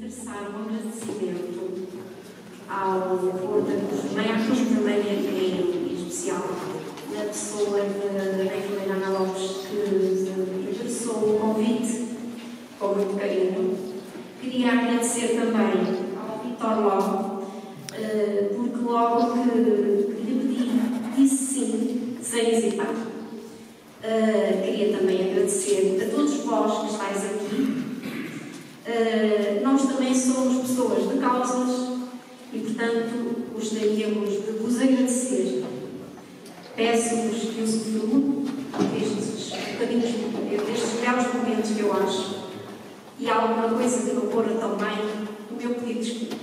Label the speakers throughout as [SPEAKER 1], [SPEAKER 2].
[SPEAKER 1] expressar um agradecimento ao Marcos também em especial, na pessoa da enfermeira Ana Lopes, que expressou o convite com muito carinho. Queria agradecer também ao Vitor Logo, porque logo que lhe pedi, disse sim, sem hesitar. Queria também agradecer a todos vós que estáis aqui. Nós também somos pessoas de causas e, portanto, gostaríamos de vos agradecer. Peço-vos que usufruam destes belos momentos que eu acho, e alguma coisa que não fora também o meu pedido de desculpa.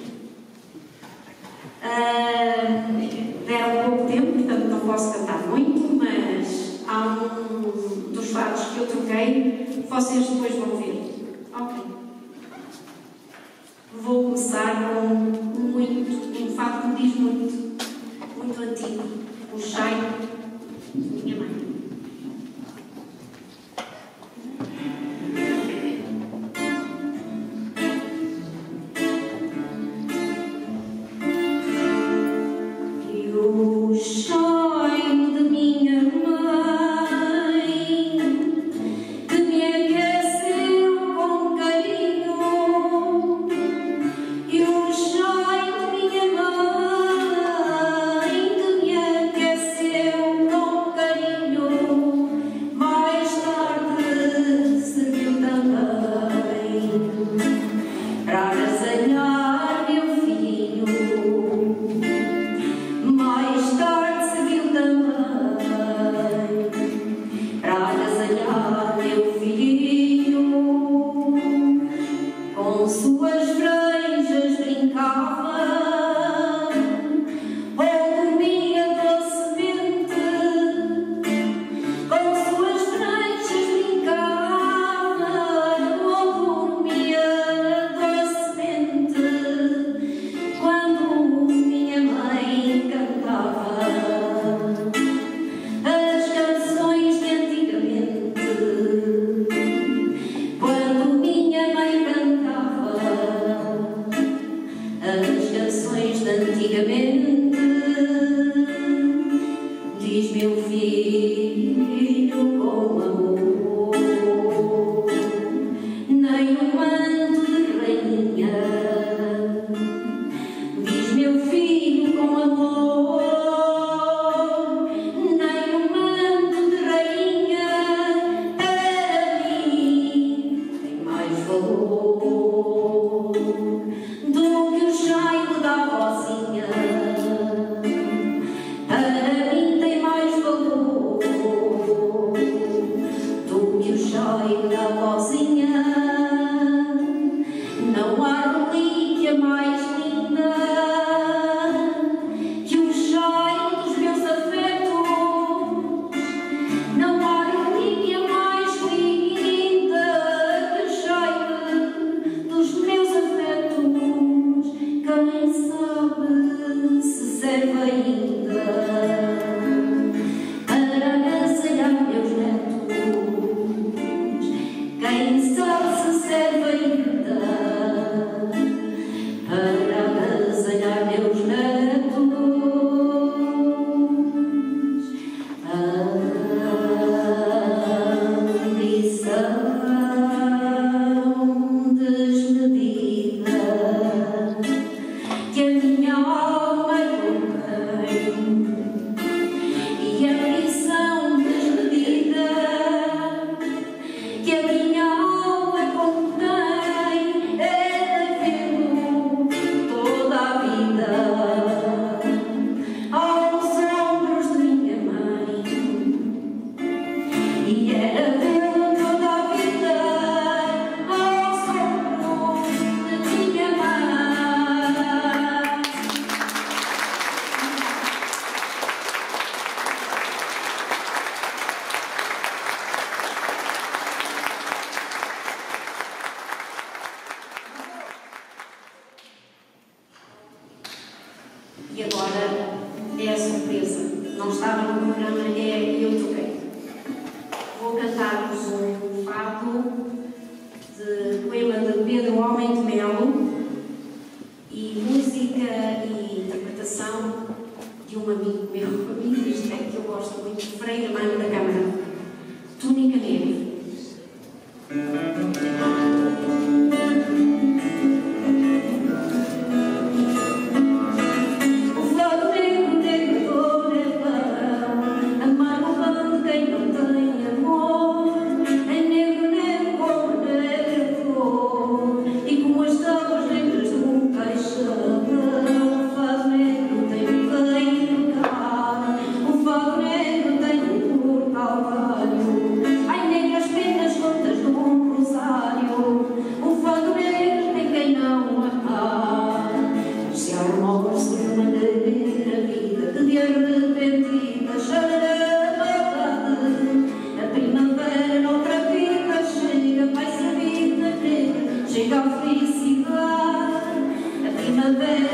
[SPEAKER 1] Deram pouco tempo, portanto não posso cantar muito, mas há um dos fados que eu troquei, vocês depois vão ver. Ok. Vou começar com um fado que me diz muito antigo, o Chai de minha mãe. E agora é a surpresa. Não estava no programa e eu toquei. Vou cantar-vos um fado de poema de Pedro O Homem de Mel, e música e interpretação de um amigo meu, isto é que eu gosto muito, Freire Mano da Câmara, Túnica Negra.
[SPEAKER 2] Chega a felicidade, a primavera.